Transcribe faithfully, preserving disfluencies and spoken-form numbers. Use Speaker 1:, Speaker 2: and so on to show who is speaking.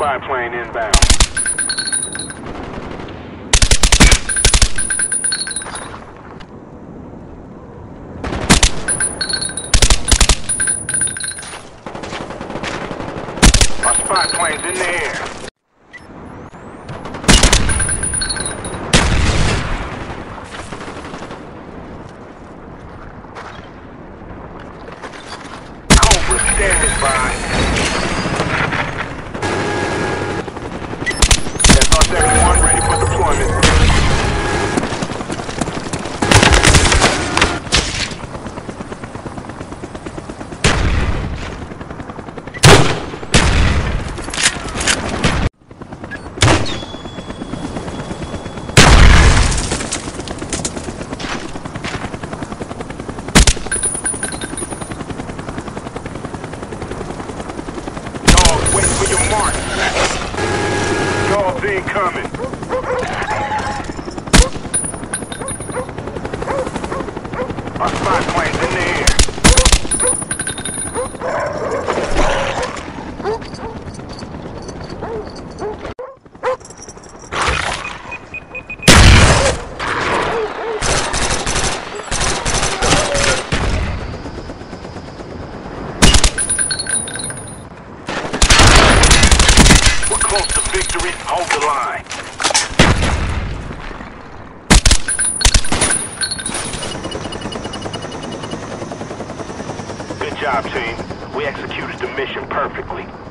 Speaker 1: spy plane inbound. Our spy plane's in the air. Cobra standing by. That's our second one ready for deployment. Dogs incoming. Our spy plane's in the air. Close to victory, hold the line. Good job, team. We executed the mission perfectly.